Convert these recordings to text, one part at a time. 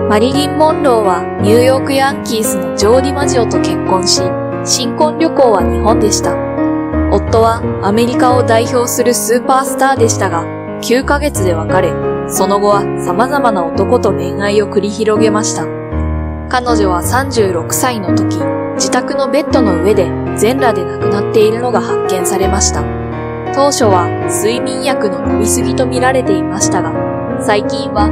マリリン・モンローはニューヨークヤンキースのジョー・ディマジオと結婚し、新婚旅行は日本でした。夫はアメリカを代表するスーパースターでしたが、9ヶ月で別れ、その後は様々な男と恋愛を繰り広げました。彼女は36歳の時、自宅のベッドの上で全裸で亡くなっているのが発見されました。当初は睡眠薬の飲みすぎと見られていましたが、最近は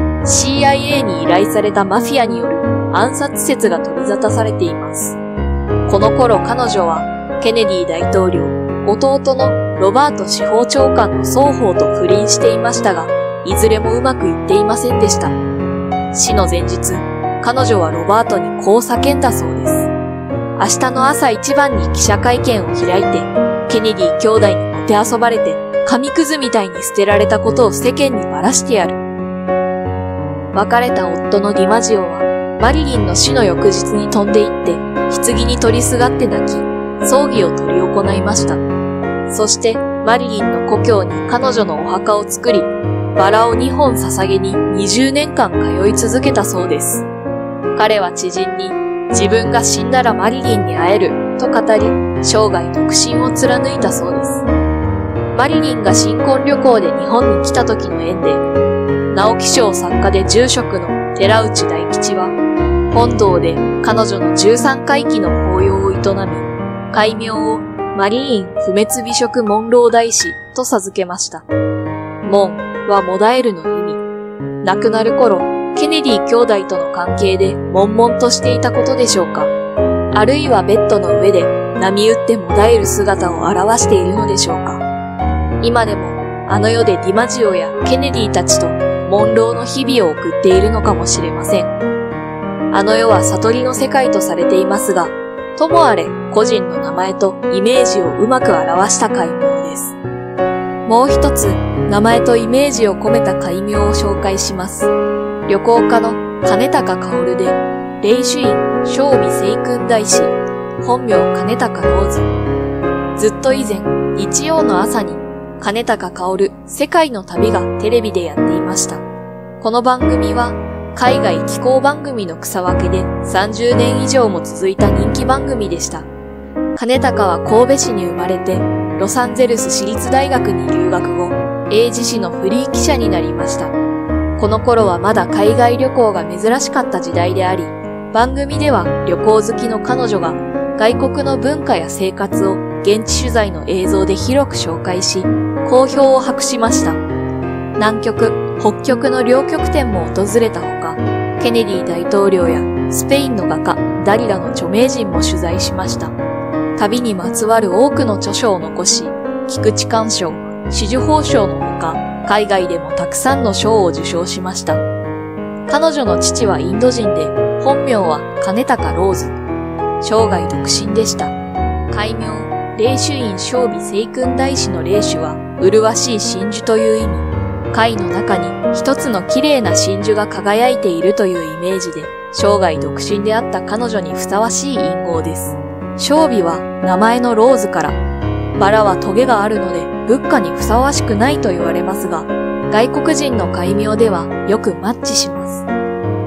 CIA に依頼されたマフィアによる暗殺説が取り沙汰されています。この頃彼女はケネディ大統領、弟のロバート司法長官の双方と不倫していましたが、いずれもうまくいっていませんでした。死の前日、彼女はロバートにこう叫んだそうです。明日の朝一番に記者会見を開いて、ケネディ兄弟にもてあそばれて、紙くずみたいに捨てられたことを世間にばらしてやる。別れた夫のディマジオは、マリリンの死の翌日に飛んで行って、棺に取りすがって泣き、葬儀を執り行いました。そして、マリリンの故郷に彼女のお墓を作り、バラを2本捧げに20年間通い続けたそうです。彼は知人に、自分が死んだらマリリンに会えると語り、生涯独身を貫いたそうです。マリリンが新婚旅行で日本に来た時の縁で、直木賞作家で住職の寺内大吉は、本堂で彼女の13回忌の法要を営み、戒名をマリリン不滅美食モンロー大師と授けました。モンはモダエルの意味。亡くなる頃、ケネディ兄弟との関係で悶々としていたことでしょうか。あるいはベッドの上で波打ってもだえる姿を表しているのでしょうか。今でもあの世でディマジオやケネディたちとモンローの日々を送っているのかもしれません。あの世は悟りの世界とされていますが、ともあれ個人の名前とイメージをうまく表した戒名です。もう一つ、名前とイメージを込めた戒名を紹介します。旅行家の金高薫で、霊主院正美聖訓大師、本名金高ローズ。ずっと以前、日曜の朝に、金高薫世界の旅がテレビでやっていました。この番組は、海外寄港番組の草分けで30年以上も続いた人気番組でした。金高は神戸市に生まれて、ロサンゼルス市立大学に留学後、英字誌のフリー記者になりました。この頃はまだ海外旅行が珍しかった時代であり、番組では旅行好きの彼女が外国の文化や生活を現地取材の映像で広く紹介し、好評を博しました。南極、北極の両極点も訪れたほか、ケネディ大統領やスペインの画家ダリラの著名人も取材しました。旅にまつわる多くの著書を残し、菊池寛賞、紫綬褒章のほか、海外でもたくさんの賞を受賞しました。彼女の父はインド人で、本名は金高ローズ。生涯独身でした。戒名、霊主院正美聖訓大師の霊主は、麗しい真珠という意味。貝の中に一つの綺麗な真珠が輝いているというイメージで、生涯独身であった彼女にふさわしい隠語です。正美は名前のローズから、バラはトゲがあるので仏花にふさわしくないと言われますが、外国人の戒名ではよくマッチします。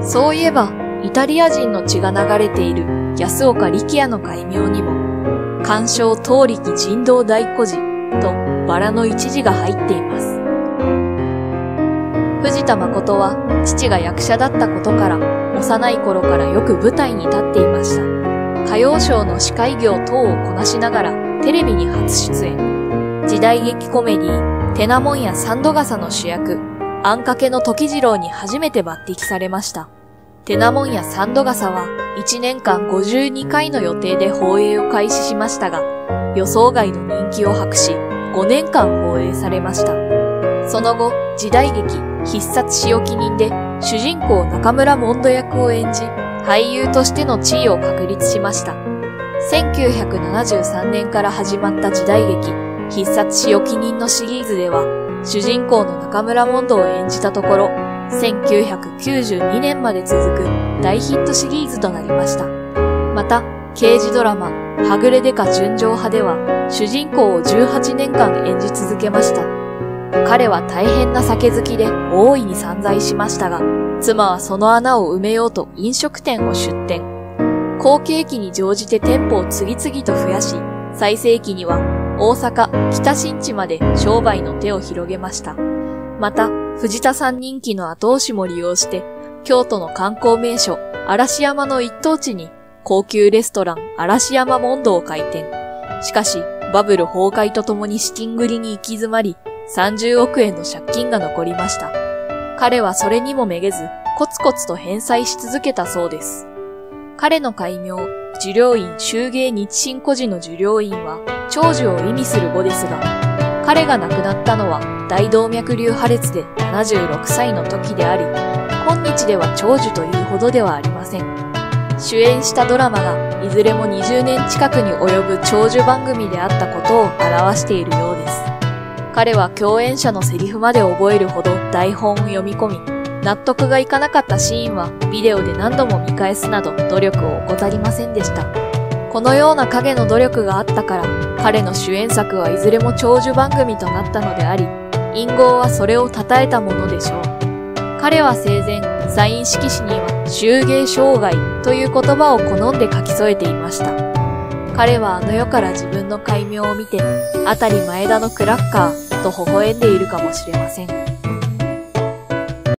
そういえば、イタリア人の血が流れている安岡力也の戒名にも、鑑賞当力人道大孤児とバラの一字が入っています。藤田誠は父が役者だったことから、幼い頃からよく舞台に立っていました。歌謡ショーの司会業等をこなしながらテレビに初出演。時代劇コメディ、テナモンや三度笠の主役、あんかけの時次郎に初めて抜擢されました。テナモンや三度笠は1年間52回の予定で放映を開始しましたが、予想外の人気を博し、5年間放映されました。その後、時代劇、必殺仕置き人で主人公中村モンド役を演じ、俳優としての地位を確立しました。1973年から始まった時代劇、必殺仕置き人のシリーズでは、主人公の中村モンドを演じたところ、1992年まで続く大ヒットシリーズとなりました。また、刑事ドラマ、はぐれデカ純情派では、主人公を18年間演じ続けました。 彼は大変な酒好きで大いに散財しましたが、妻はその穴を埋めようと飲食店を出店。好景気に乗じて店舗を次々と増やし、最盛期には大阪、北新地まで商売の手を広げました。また、藤田さん人気の後押しも利用して、京都の観光名所、嵐山の一等地に高級レストラン嵐山モンドを開店。しかし、バブル崩壊とともに資金繰りに行き詰まり、30億円の借金が残りました。彼はそれにもめげず、コツコツと返済し続けたそうです。彼の戒名、寿領院周芸日進孤児の寿領院は、長寿を意味する語ですが、彼が亡くなったのは大動脈瘤破裂で76歳の時であり、今日では長寿というほどではありません。主演したドラマがいずれも20年近くに及ぶ長寿番組であったことを表しているようです。彼は共演者のセリフまで覚えるほど台本を読み込み、納得がいかなかったシーンはビデオで何度も見返すなど努力を怠りませんでした。このような影の努力があったから、彼の主演作はいずれも長寿番組となったのであり、隠号はそれを称えたものでしょう。彼は生前、サイン色紙には周芸生涯という言葉を好んで書き添えていました。彼はあの世から自分の戒名を見て、あたり前田のクラッカーと微笑んでいるかもしれません。